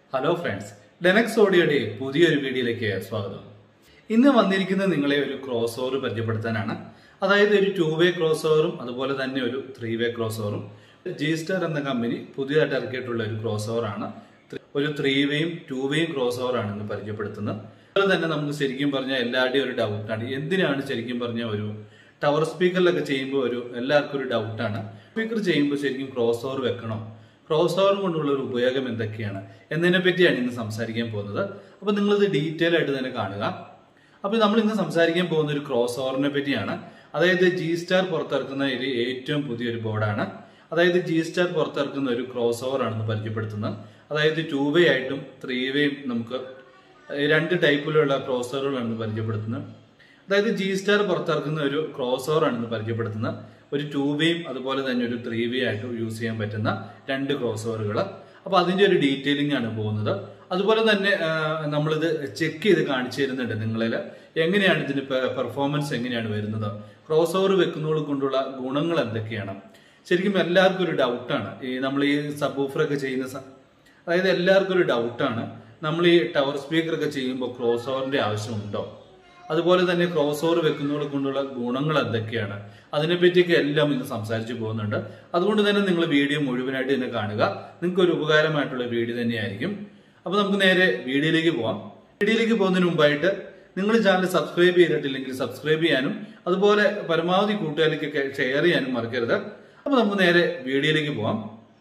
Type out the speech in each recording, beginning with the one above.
Hello friends, Denx audio day, പുതിയൊരു വീഡിയോയിലേക്ക് സ്വാഗതം. ഇന്ന് വന്നിരിക്കുന്നത് നിങ്ങളെ ഒരു ക്രോസ് ഓവർ പരിചയപ്പെടുത്താനാണ്. അതായത് ഒരു 2-way ക്രോസ് ഓവറും അതുപോലെ തന്നെ ഒരു 3-way ക്രോസ് ഓവറും G-Star എന്ന കമ്പനി പുതിയതായിട്ട് ഇറക്കിയിട്ടുള്ള ഒരു ക്രോസ് ഓവർ ആണ്. ഒരു 3-wayയും 2-wayയും ക്രോസ് ഓവർ ആണ് ഇന്ന് പരിചയപ്പെടുത്തുന്നത്. അതുപോലെ തന്നെ നമുക്ക് ശരിക്കും പറഞ്ഞാൽ എല്ലാവരുടെയും ഒരു ഡൗട്ടാണ്. എന്തിനാണ് ശരിക്കും പറഞ്ഞാൽ ഒരു ടവർ സ്പീക്കറിലൊക്കെ ചെയ്യുമ്പോൾ എല്ലാവർക്കും ഒരു ഡൗട്ടാണ്. സ്പീക്കർ ചെയ്യുമ്പോൾ ശരിക്കും ക്രോസ് ഓവർ വെക്കണോ? ക്രോസ് ഓവർ കൊണ്ടുള്ള ഒരു ഉപയോഗം എന്തൊക്കെയാണ് എന്നതിനെ പറ്റിയാണ് ഇന്ന് സംസാരിക്കാൻ പോകുന്നത്. അപ്പോൾ നിങ്ങളിത് ഡീറ്റെയിൽ ആയിട്ട് തന്നെ കാണുക. അപ്പോൾ നമ്മൾ ഇന്ന് സംസാരിക്കാൻ പോകുന്ന ഒരു ക്രോസ് ഓവറിനെ പറ്റിയാണ്. അതായത് G-Star പുറത്തിറക്കുന്ന ഒരു ഏറ്റവും പുതിയൊരു ബോർഡാണ്. അതായത് G-Star പുറത്തിറക്കുന്ന ഒരു ക്രോസ് ഓവർ ആണെന്ന് പരിചയപ്പെടുത്തുന്നത്. അതായത് 2-way ആയിട്ടും 3-wayയും നമുക്ക് രണ്ട് ടൈപ്പിലുള്ള ക്രോസ് ഓവറുകളാണെന്ന് പരിചയപ്പെടുത്തുന്നത്. അതായത് G-Star പുറത്തിറക്കുന്ന ഒരു ക്രോസ് ഓവർ ആണെന്ന് പരിചയപ്പെടുത്തുന്നത്. ഒരു 2-wayയും അതുപോലെ തന്നെ ഒരു 3-way ആയിട്ട് യൂസ് ചെയ്യാൻ പറ്റുന്ന രണ്ട് ക്രോസ് ഓവറുകൾ. അപ്പോൾ അതിൻ്റെ ഒരു ഡീറ്റെയിലിംഗ് ആണ് പോകുന്നത്. അതുപോലെ തന്നെ നമ്മളിത് ചെക്ക് ചെയ്ത് കാണിച്ചു തരുന്നുണ്ട് നിങ്ങളിൽ എങ്ങനെയാണ് ഇതിന് പെർഫോമൻസ് എങ്ങനെയാണ് വരുന്നത്, ക്രോസ് ഓവർ വെക്കുന്നതോട് കൊണ്ടുള്ള ഗുണങ്ങൾ എന്തൊക്കെയാണ്. ശരിക്കും എല്ലാവർക്കും ഒരു ഡൗട്ടാണ് നമ്മൾ ഈ സബ് വൂഫറൊക്കെ ചെയ്യുന്ന അതായത് എല്ലാവർക്കും ഒരു ഡൗട്ടാണ് നമ്മൾ ഈ ടവർ സ്പീക്കറൊക്കെ ചെയ്യുമ്പോൾ ക്രോസ് ഓവറിന്റെ ആവശ്യമുണ്ടോ, അതുപോലെ തന്നെ ക്രോസ് ഓവർ വെക്കുന്നതോട് കൊണ്ടുള്ള ഗുണങ്ങൾ എന്തൊക്കെയാണ്, അതിനെപ്പറ്റിയൊക്കെ എല്ലാം ഇന്ന് സംസാരിച്ച് പോകുന്നുണ്ട്. അതുകൊണ്ട് തന്നെ നിങ്ങൾ വീഡിയോ മുഴുവനായിട്ട് തന്നെ കാണുക. നിങ്ങൾക്ക് ഒരു ഉപകാരമായിട്ടുള്ള വീഡിയോ തന്നെയായിരിക്കും. അപ്പോൾ നമുക്ക് നേരെ വീഡിയോയിലേക്ക് പോവാം. വീഡിയോയിലേക്ക് പോകുന്നതിന് മുമ്പായിട്ട് നിങ്ങൾ ചാനൽ സബ്സ്ക്രൈബ് ചെയ്തിട്ടില്ലെങ്കിൽ സബ്സ്ക്രൈബ് ചെയ്യാനും അതുപോലെ പരമാവധി കൂട്ടുകാരിലേക്കൊക്കെ ഷെയർ ചെയ്യാനും മറക്കരുത്. അപ്പോൾ നമുക്ക് നേരെ വീഡിയോയിലേക്ക് പോവാം.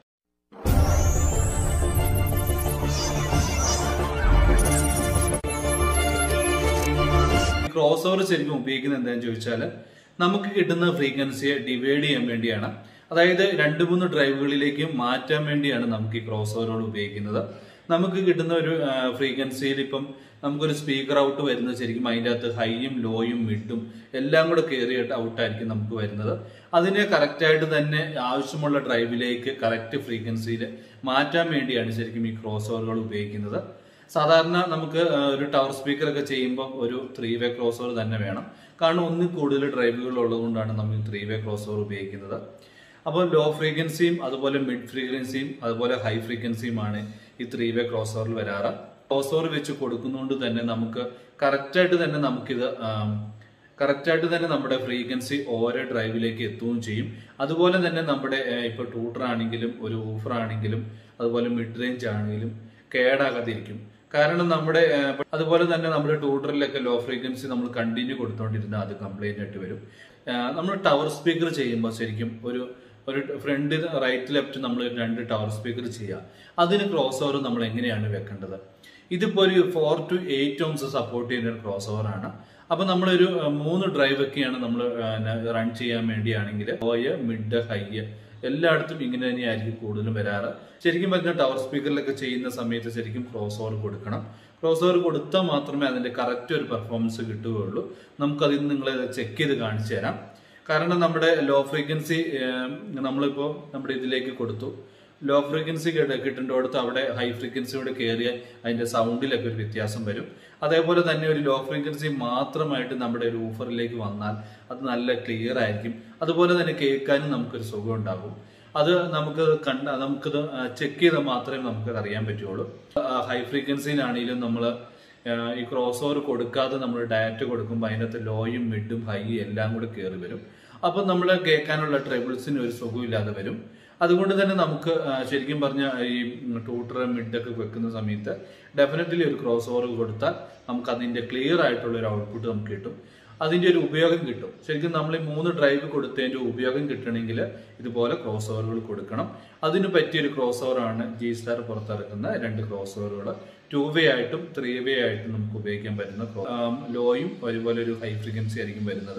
ക്രോസ് ഓവർ ശരിക്കും ഉപയോഗിക്കുന്നത് എന്താണെന്ന് ചോദിച്ചാൽ നമുക്ക് കിട്ടുന്ന ഫ്രീക്വൻസിയെ ഡിവൈഡ് ചെയ്യാൻ വേണ്ടിയാണ്. അതായത് 2-3 ഡ്രൈവുകളിലേക്ക് മാറ്റാൻ വേണ്ടിയാണ് നമുക്ക് ഈ ക്രോസ് ഓവറുകൾ ഉപയോഗിക്കുന്നത്. നമുക്ക് കിട്ടുന്ന ഒരു ഫ്രീക്വൻസിയിൽ ഇപ്പം നമുക്കൊരു സ്പീക്കർ ഔട്ട് വരുന്നത് ശരിക്കും അതിൻ്റെ അകത്ത് ഹൈയും ലോയും മിഡും എല്ലാം കൂടെ കയറിയിട്ട് ഔട്ടായിരിക്കും നമുക്ക് വരുന്നത്. അതിനെ കറക്റ്റായിട്ട് തന്നെ ആവശ്യമുള്ള ഡ്രൈവിലേക്ക് കറക്റ്റ് ഫ്രീക്വൻസിയിൽ മാറ്റാൻ വേണ്ടിയാണ് ശരിക്കും ഈ ക്രോസ് ഓവറുകൾ ഉപയോഗിക്കുന്നത്. സാധാരണ നമുക്ക് ഒരു ടവർ സ്പീക്കർ ഒക്കെ ചെയ്യുമ്പോൾ ഒരു 3-way ക്രോസ് ഓവർ തന്നെ വേണം. കാരണം ഒന്നിൽ കൂടുതൽ ഡ്രൈവുകൾ ഉള്ളതുകൊണ്ടാണ് നമ്മൾ 3-way ക്രോസ് ഓവർ ഉപയോഗിക്കുന്നത്. അപ്പോൾ ലോ ഫ്രീക്വൻസിയും അതുപോലെ മിഡ് ഫ്രീക്വൻസിയും അതുപോലെ ഹൈ ഫ്രീക്വൻസിയുമാണ് ഈ 3-way ക്രോസ് ഓവറിൽ വരാറ്. ക്രോസ് ഓവർ വെച്ച് കൊടുക്കുന്നതുകൊണ്ട് തന്നെ നമുക്ക് കറക്റ്റായിട്ട് തന്നെ നമ്മുടെ ഫ്രീക്വൻസി ഓരോ ഡ്രൈവിലേക്ക് എത്തുകയും ചെയ്യും. അതുപോലെ തന്നെ നമ്മുടെ ഇപ്പോൾ ട്യൂട്ടർ ആണെങ്കിലും ഒരു ഊഫർ ആണെങ്കിലും അതുപോലെ മിഡ് റേഞ്ച് ആണെങ്കിലും കേടാകാതിരിക്കും. കാരണം അതുപോലെ തന്നെ നമ്മുടെ ട്യൂട്ടറിലൊക്കെ ലോ ഫ്രീക്വൻസി നമ്മൾ കണ്ടിന്യൂ കൊടുത്തോണ്ടിരുന്നാൽ അത് കംപ്ലൈന്റ് ആയിട്ട് വരും. നമ്മൾ ടവർ സ്പീക്കർ ചെയ്യുമ്പോൾ ശരിക്കും ഒരു ഫ്രണ്ട് റൈറ്റ് ലെഫ്റ്റ് നമ്മൾ 2 ടവർ സ്പീക്കർ ചെയ്യുക. അതിന് ക്രോസ് ഓവർ നമ്മൾ എങ്ങനെയാണ് വെക്കേണ്ടത്? ഇതിപ്പോ ഒരു 4 to 8 ohms സപ്പോർട്ട് ചെയ്യുന്ന ഒരു ക്രോസ് ഓവർ ആണ്. അപ്പൊ നമ്മളൊരു 3 ഡ്രൈവ് ഒക്കെയാണ് നമ്മൾ റൺ ചെയ്യാൻ വേണ്ടിയാണെങ്കിൽ ലോയ് മിഡ് ഹൈ എല്ലായിടത്തും ഇങ്ങനെ തന്നെയായിരിക്കും കൂടുതലും വരാറ്. ശരിക്കും പറഞ്ഞാൽ ടവർ സ്പീക്കറിലൊക്കെ ചെയ്യുന്ന സമയത്ത് ശരിക്കും ക്രോസ് ഓവർ കൊടുക്കണം. ക്രോസ് ഓവർ കൊടുത്താൽ മാത്രമേ അതിന്റെ കറക്റ്റ് ഒരു പെർഫോമൻസ് കിട്ടുകയുള്ളൂ. നമുക്കതിൽ നിന്ന് നിങ്ങളെ ചെക്ക് ചെയ്ത് കാണിച്ചു തരാം. കാരണം നമ്മുടെ ലോ ഫ്രീക്വൻസി നമ്മളിപ്പോൾ നമ്മുടെ ഇതിലേക്ക് കൊടുത്തു, ലോ ഫ്രീക്വൻസി കിട്ടേണ്ടടുത്ത് അവിടെ ഹൈ ഫ്രീക്വൻസിയോടെ കയറിയ അതിന്റെ സൗണ്ടിലൊക്കെ ഒരു വ്യത്യാസം വരും. അതേപോലെ തന്നെ ഒരു ലോ ഫ്രീക്വൻസി മാത്രമായിട്ട് നമ്മുടെ ഒരു ഊഫറിലേക്ക് വന്നാൽ അത് നല്ല ക്ലിയർ ആയിരിക്കും. അതുപോലെ തന്നെ കേൾക്കാനും നമുക്കൊരു സുഖം ഉണ്ടാകും. അത് നമുക്കത് ചെക്ക് ചെയ്താൽ മാത്രമേ നമുക്കത് അറിയാൻ പറ്റുള്ളൂ. ഹൈ ഫ്രീക്വൻസിയിലാണെങ്കിലും നമ്മൾ ഈ ക്രോസ് ഓവർ കൊടുക്കാതെ നമ്മൾ ഡയറക്റ്റ് കൊടുക്കുമ്പോൾ അതിനകത്ത് ലോയും മിഡും ഹൈയും എല്ലാം കൂടെ കയറി വരും. അപ്പം നമ്മൾ കേൾക്കാനുള്ള ട്രബിൾസിന് ഒരു സുഖമില്ലാതെ വരും. അതുകൊണ്ട് തന്നെ നമുക്ക് ശരിക്കും പറഞ്ഞാൽ ഈ ട്യൂട്ടർ മിഡൊക്കെ വെക്കുന്ന സമയത്ത് ഡെഫിനറ്റ്ലി ഒരു ക്രോസ് ഓവർ കൊടുത്താൽ നമുക്ക് അതിന്റെ ക്ലിയർ ആയിട്ടുള്ള ഒരു ഔട്ട്പുട്ട് നമുക്ക് കിട്ടും. അതിന്റെ ഒരു ഉപയോഗം കിട്ടും. ശരിക്കും നമ്മൾ ഈ 3 ഡ്രൈവ് കൊടുത്തതിന്റെ ഉപയോഗം കിട്ടണമെങ്കിൽ ഇതുപോലെ ക്രോസ് ഓവറുകൾ കൊടുക്കണം. അതിന് പറ്റിയൊരു ക്രോസ് ഓവറാണ് G-Star പുറത്തിറക്കുന്ന 2 ക്രോസ് ഓവറുകൾ. 2-way ആയിട്ടും 3-way ആയിട്ടും നമുക്ക് ഉപയോഗിക്കാൻ പറ്റുന്ന ലോയും അതുപോലെ ഒരു ഹൈ ഫ്രീക്വൻസി ആയിരിക്കും വരുന്നത്.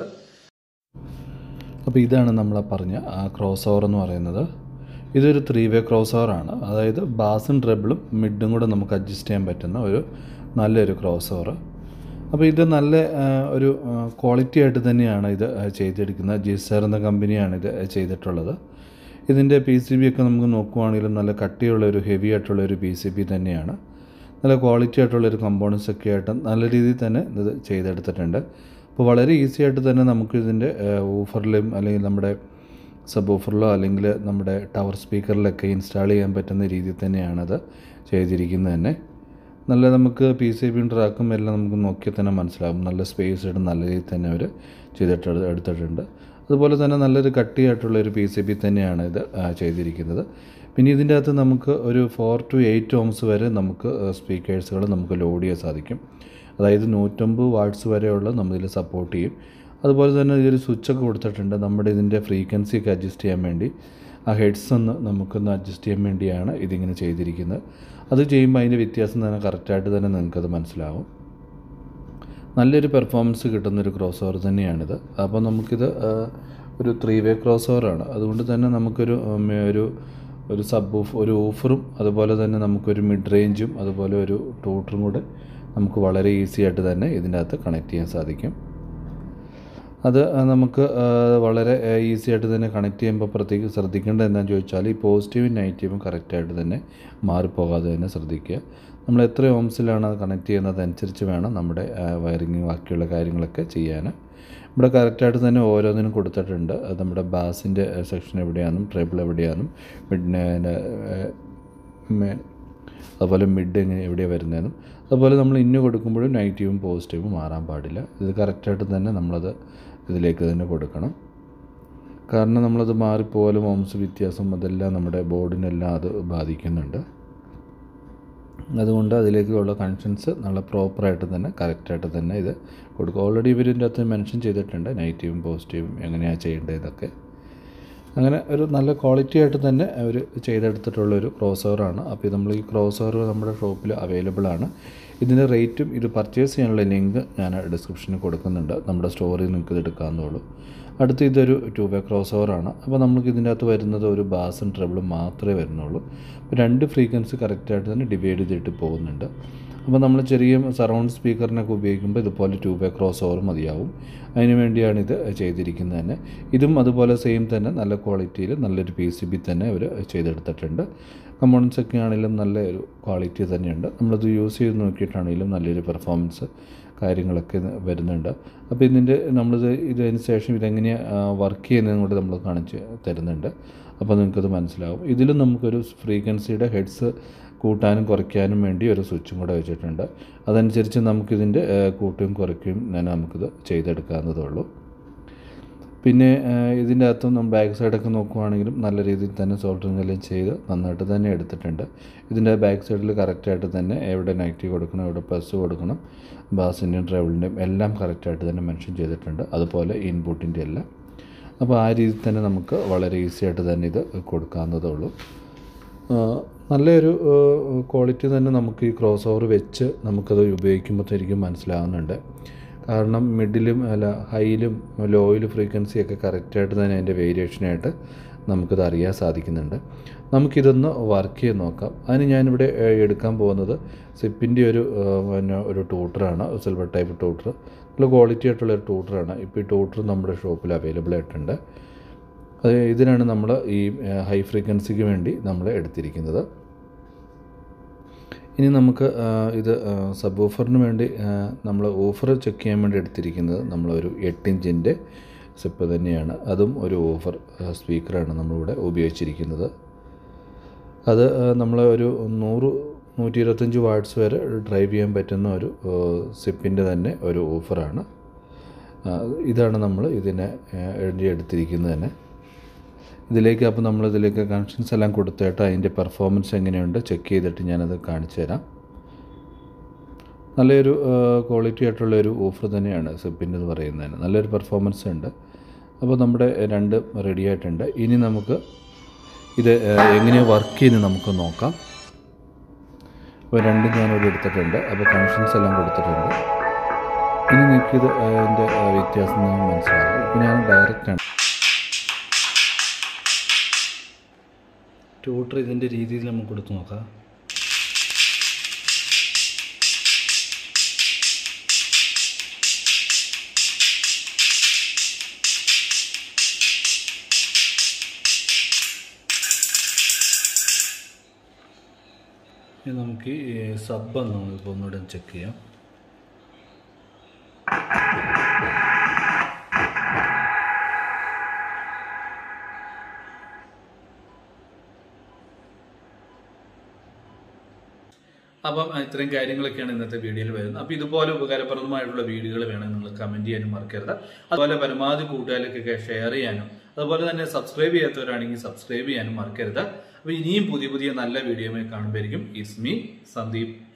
അപ്പോൾ ഇതാണ് നമ്മൾ പറഞ്ഞ ക്രോസ് ഓവർ എന്ന് പറയുന്നത്. ഇതൊരു 3-way ക്രോസ് ഓവറാണ്. അതായത് ബാസും ട്രബിളും മിഡും കൂടെ നമുക്ക് അഡ്ജസ്റ്റ് ചെയ്യാൻ പറ്റുന്ന ഒരു നല്ലൊരു ക്രോസ് ഓവർ. അപ്പോൾ ഇത് നല്ല ഒരു ക്വാളിറ്റി ആയിട്ട് തന്നെയാണ് ഇത് ചെയ്തെടുക്കുന്നത്. G-Star എന്ന കമ്പനിയാണ് ഇത് ചെയ്തിട്ടുള്ളത്. ഇതിൻ്റെ PCB ഒക്കെ നമുക്ക് നോക്കുവാണെങ്കിലും നല്ല കട്ടിയുള്ള ഒരു ഹെവി ആയിട്ടുള്ള ഒരു PCB തന്നെയാണ്. നല്ല ക്വാളിറ്റി ആയിട്ടുള്ളൊരു കമ്പോണൻസ് ഒക്കെ ആയിട്ട് നല്ല രീതിയിൽ തന്നെ ഇത് ചെയ്തെടുത്തിട്ടുണ്ട്. അപ്പോൾ വളരെ ഈസി ആയിട്ട് തന്നെ നമുക്ക് ഇതിൻ്റെ ഊഫറിലും അല്ലെങ്കിൽ നമ്മുടെ സബ് വൂഫറിലോ അല്ലെങ്കിൽ നമ്മുടെ ടവർ സ്പീക്കറിലൊക്കെ ഇൻസ്റ്റാൾ ചെയ്യാൻ പറ്റുന്ന രീതിയിൽ തന്നെയാണത് ചെയ്തിരിക്കുന്നത് തന്നെ. നല്ല നമുക്ക് പി സി ബിയും ട്രാക്കും എല്ലാം നമുക്ക് നോക്കിയാൽ തന്നെ മനസ്സിലാകും. നല്ല സ്പേസ് ഇട്ട് നല്ല രീതിയിൽ തന്നെ അവർ എടുത്തിട്ടുണ്ട്. അതുപോലെ തന്നെ നല്ലൊരു കട്ടിയായിട്ടുള്ളൊരു പി സി ബി തന്നെയാണ് ഇത് ചെയ്തിരിക്കുന്നത്. പിന്നെ ഇതിൻ്റെ അകത്ത് നമുക്ക് ഒരു 4 to 8 ohms വരെ നമുക്ക് സ്പീക്കേഴ്സുകൾ നമുക്ക് ലോഡ് ചെയ്യാൻ സാധിക്കും. അതായത് 150 വാട്ട്സ് വരെയുള്ള നമ്മളിതിൽ സപ്പോർട്ട് ചെയ്യും. അതുപോലെ തന്നെ ഇതിൽ സ്വിച്ചൊക്കെ കൊടുത്തിട്ടുണ്ട്. നമ്മുടെ ഇതിൻ്റെ ഫ്രീക്വൻസി ഒക്കെ അഡ്ജസ്റ്റ് ചെയ്യാൻ വേണ്ടി ആ ഹെഡ്സ് നമുക്കൊന്ന് അഡ്ജസ്റ്റ് ചെയ്യാൻ വേണ്ടിയാണ് ഇതിങ്ങനെ ചെയ്തിരിക്കുന്നത്. അത് ചെയ്യുമ്പോൾ അതിൻ്റെ വ്യത്യാസം തന്നെ കറക്റ്റായിട്ട് തന്നെ നിങ്ങൾക്കത് മനസ്സിലാവും. നല്ലൊരു പെർഫോമൻസ് കിട്ടുന്നൊരു ക്രോസ് ഓവർ തന്നെയാണിത്. അപ്പോൾ നമുക്കിത് ഒരു 3-way ക്രോസ് ഓവറാണ്. അതുകൊണ്ട് തന്നെ നമുക്കൊരു ഒരു സബ് ഒരു ഓഫറും അതുപോലെ തന്നെ നമുക്കൊരു മിഡ് റേഞ്ചും അതുപോലെ ഒരു ട്യൂട്ടറും കൂടെ നമുക്ക് വളരെ ഈസി ആയിട്ട് തന്നെ ഇതിൻ്റെ അകത്ത് കണക്ട് ചെയ്യാൻ സാധിക്കും. അത് നമുക്ക് വളരെ ഈസി ആയിട്ട് തന്നെ കണക്ട് ചെയ്യുമ്പോൾ പ്രത്യേകം ശ്രദ്ധിക്കേണ്ടത് എന്താണെന്ന് ചോദിച്ചാൽ ഈ പോസിറ്റീവും നെഗറ്റീവും കറക്റ്റായിട്ട് തന്നെ മാറിപ്പോകാതെ തന്നെ ശ്രദ്ധിക്കുക. നമ്മൾ എത്ര ഓംസിലാണ് അത് കണക്ട് ചെയ്യുന്നത് അനുസരിച്ച് വേണം നമ്മുടെ വയറിങ് ബാക്കിയുള്ള കാര്യങ്ങളൊക്കെ ചെയ്യാൻ. ഇവിടെ കറക്റ്റായിട്ട് തന്നെ ഓരോന്നിനും കൊടുത്തിട്ടുണ്ട്. അത് നമ്മുടെ ബാസിൻ്റെ സെക്ഷൻ എവിടെയാണെന്നും ട്രബിൾ എവിടെയാണെന്നും അതുപോലെ മിഡ് എവിടെയാണ് വരുന്നതെന്നും അതുപോലെ നമ്മൾ ഇന്ന് കൊടുക്കുമ്പോഴും നെഗറ്റീവും പോസിറ്റീവും മാറാൻ പാടില്ല. ഇത് കറക്റ്റായിട്ട് തന്നെ നമ്മളത് ഇതിലേക്ക് തന്നെ കൊടുക്കണം. കാരണം നമ്മളത് മാറിപ്പോലും ഓംസ് വ്യത്യാസം അതെല്ലാം നമ്മുടെ ബോർഡിനെല്ലാം അത് ബാധിക്കുന്നുണ്ട്. അതുകൊണ്ട് അതിലേക്കുള്ള കണക്ഷൻസ് നല്ല പ്രോപ്പറായിട്ട് തന്നെ കറക്റ്റായിട്ട് തന്നെ ഇത് കൊടുക്കുക. ഓൾറെഡി ഇവരിൻ്റെ അകത്ത് മെൻഷൻ ചെയ്തിട്ടുണ്ട് നെഗറ്റീവും പോസിറ്റീവും എങ്ങനെയാണ് ചെയ്യേണ്ടത് ഇതൊക്കെ. അങ്ങനെ ഒരു നല്ല ക്വാളിറ്റി ആയിട്ട് തന്നെ അവർ ചെയ്തെടുത്തിട്ടുള്ളൊരു ക്രോസ് ഓവറാണ്. അപ്പോൾ നമ്മൾ ഈ ക്രോസ് ഓവർ നമ്മുടെ ഷോപ്പിൽ അവൈലബിൾ ആണ്. ഇതിൻ്റെ റേറ്റും ഇത് പർച്ചേസ് ചെയ്യാനുള്ള ലിങ്ക് ഞാൻ ഡിസ്ക്രിപ്ഷനിൽ കൊടുക്കുന്നുണ്ട്. നമ്മുടെ സ്റ്റോറിൽ നിങ്ങൾക്ക് ഇത് എടുക്കാവുന്നതുള്ളൂ. അടുത്ത് ഇതൊരു 2-way ക്രോസ് ഓവറാണ്. അപ്പോൾ നമുക്ക് ഇതിൻ്റെ അകത്ത് വരുന്നത് ഒരു ബാസും ട്രബിളും മാത്രമേ വരുന്നുള്ളൂ. അപ്പോൾ 2 ഫ്രീക്വൻസി കറക്റ്റായിട്ട് തന്നെ ഡിവൈഡ് ചെയ്തിട്ട് പോകുന്നുണ്ട്. അപ്പോൾ നമ്മൾ ചെറിയ സറൗണ്ട് സ്പീക്കറിനൊക്കെ ഉപയോഗിക്കുമ്പോൾ ഇതുപോലെ 2-way ക്രോസ് ഓവർ മതിയാവും. അതിന് വേണ്ടിയാണ് ഇത് ചെയ്തിരിക്കുന്നത് തന്നെ. ഇതും അതുപോലെ സെയിം തന്നെ നല്ല ക്വാളിറ്റിയിൽ നല്ലൊരു പി സി ബി തന്നെ അവർ ചെയ്തെടുത്തിട്ടുണ്ട്. കമ്പോണൻസ് ഒക്കെ ആണെങ്കിലും നല്ല ഒരു ക്വാളിറ്റി തന്നെയുണ്ട്. നമ്മളത് യൂസ് ചെയ്ത് നോക്കിയിട്ടാണെങ്കിലും നല്ലൊരു പെർഫോമൻസ് കാര്യങ്ങളൊക്കെ വരുന്നുണ്ട്. അപ്പോൾ ഇതിന് ശേഷം ഇതെങ്ങനെയാണ് വർക്ക് ചെയ്യുന്നതെന്ന് കൂടി നമ്മൾ കാണിച്ച് തരുന്നുണ്ട്. അപ്പോൾ നിങ്ങൾക്കത് മനസ്സിലാവും. ഇതിലും നമുക്കൊരു ഫ്രീക്വൻസിയുടെ ഹെഡ്സ് കൂട്ടാനും കുറയ്ക്കാനും വേണ്ടി ഒരു സ്വിച്ചും കൂടെ വെച്ചിട്ടുണ്ട്. അതനുസരിച്ച് നമുക്കിതിൻ്റെ കൂട്ടുകയും കുറയ്ക്കുകയും നമുക്കിത് ചെയ്തെടുക്കാവുന്നതേ ഉള്ളൂ. പിന്നെ ഇതിൻ്റെ അകത്തും നമ്മൾ ബാക്ക് സൈഡൊക്കെ നോക്കുകയാണെങ്കിലും നല്ല രീതിയിൽ തന്നെ സോൾഡറിങ് എല്ലാം ചെയ്ത് നന്നായിട്ട് തന്നെ എടുത്തിട്ടുണ്ട്. ഇതിൻ്റെ ബാക്ക് സൈഡിൽ കറക്റ്റായിട്ട് തന്നെ എവിടെ നെഗറ്റീവ് കൊടുക്കണം എവിടെ പ്ലസ് കൊടുക്കണം ബാസിൻ്റെയും ട്രബിളിൻ്റെയും എല്ലാം കറക്റ്റായിട്ട് തന്നെ മെൻഷൻ ചെയ്തിട്ടുണ്ട്. അതുപോലെ ഇൻപുട്ടിൻ്റെ എല്ലാം. അപ്പോൾ ആ രീതിയിൽ തന്നെ നമുക്ക് വളരെ ഈസി ആയിട്ട് തന്നെ ഇത് കൊടുക്കാവുന്നതേ ഉള്ളൂ. നല്ലൊരു ക്വാളിറ്റി തന്നെ നമുക്ക് ഈ ക്രോസ് ഓവർ വെച്ച് നമുക്കത് ഉപയോഗിക്കുമ്പോഴത്തേക്കും മനസ്സിലാവുന്നുണ്ട്. കാരണം മിഡിലും ഹൈയിലും ലോയിലും ഫ്രീക്വൻസിയൊക്കെ കറക്റ്റായിട്ട് തന്നെ അതിൻ്റെ വേരിയേഷനായിട്ട് നമുക്കിത് അറിയാൻ സാധിക്കുന്നുണ്ട്. നമുക്കിതൊന്ന് വർക്ക് ചെയ്ത് നോക്കാം. അതിന് ഞാനിവിടെ എടുക്കാൻ പോകുന്നത് സിപ്പിൻ്റെ ഒരു ട്യൂട്ടറാണ്. Silver type tweeter. നല്ല ക്വാളിറ്റി ആയിട്ടുള്ളൊരു ട്യൂട്ടറാണ്. ഇപ്പോൾ ഈ ട്യൂട്ടർ നമ്മുടെ ഷോപ്പിൽ അവൈലബിൾ ആയിട്ടുണ്ട്. ഇതിനാണ് നമ്മൾ ഈ ഹൈ ഫ്രീക്വൻസിക്ക് വേണ്ടി നമ്മൾ എടുത്തിരിക്കുന്നത്. ഇനി നമുക്ക് ഇത് സബ് ഓഫറിന് വേണ്ടി നമ്മൾ ഓഫർ ചെക്ക് ചെയ്യാൻ വേണ്ടി എടുത്തിരിക്കുന്നത് നമ്മളൊരു 8 ഇഞ്ചിൻ്റെ സിപ്പ് തന്നെയാണ്. അതും ഒരു ഓഫർ സ്പീക്കറാണ് നമ്മളിവിടെ ഉപയോഗിച്ചിരിക്കുന്നത്. അത് നമ്മൾ ഒരു 100-125 വാട്ട്സ് വരെ ഡ്രൈവ് ചെയ്യാൻ പറ്റുന്ന ഒരു സിപ്പിൻ്റെ തന്നെ ഒരു ഓഫറാണ്. ഇതാണ് നമ്മൾ ഇതിനെ എടുത്തിരിക്കുന്നത് തന്നെ. അപ്പോൾ നമ്മളിതിലേക്ക് കണക്ഷൻസ് എല്ലാം കൊടുത്തിട്ട് അതിൻ്റെ പെർഫോമൻസ് എങ്ങനെയുണ്ട് ചെക്ക് ചെയ്തിട്ട് ഞാനത് കാണിച്ചു തരാം. നല്ലൊരു ക്വാളിറ്റി ആയിട്ടുള്ളൊരു ഓഫർ തന്നെയാണ് സിപ്പിൻ്റെ എന്ന് പറയുന്നതിന്. നല്ലൊരു പെർഫോമൻസ് ഉണ്ട്. അപ്പോൾ നമ്മുടെ 2 റെഡി ആയിട്ടുണ്ട്. ഇനി നമുക്ക് ഇത് എങ്ങനെയാണ് വർക്ക് ചെയ്യുന്നത് നമുക്ക് നോക്കാം. അപ്പോൾ 2 ഞാനിവിടെ എടുത്തിട്ടുണ്ട്. അപ്പോൾ കണക്ഷൻസ് എല്ലാം കൊടുത്തിട്ടുണ്ട്. ഇനി നിങ്ങൾക്കിത് അതിൻ്റെ വ്യത്യാസം മനസ്സിലാകും. ഇപ്പോൾ ഞാൻ ഡയറക്റ്റാണ് ട്യൂട്ടർ ഇതിൻ്റെ രീതിയിൽ നമുക്ക് കൊടുത്ത് നോക്കാം. ഇനി നമുക്ക് ഈ സബ് നമ്മളിപ്പോൾ ഒന്നുകൂടെ ചെക്ക് ചെയ്യാം. അപ്പം ഇത്രയും കാര്യങ്ങളൊക്കെയാണ് ഇന്നത്തെ വീഡിയോയിൽ വരുന്നത്. അപ്പോൾ ഇതുപോലെ ഉപകാരപ്രദമായിട്ടുള്ള വീഡിയോകൾ വേണം നിങ്ങൾ കമന്റ് ചെയ്യാനും മറക്കരുത്. അതുപോലെ പരമാവധി കൂട്ടുകാർക്കൊക്കെ ഷെയർ ചെയ്യാനും അതുപോലെ തന്നെ സബ്സ്ക്രൈബ് ചെയ്യാത്തവരാണെങ്കിൽ സബ്സ്ക്രൈബ് ചെയ്യാനും മറക്കരുത്. അപ്പോൾ ഇനിയും പുതിയ പുതിയ നല്ല വീഡിയോയുമായി കാണുമ്പോഴേക്കും ഇറ്റ്സ് മീ സന്ദീപ്.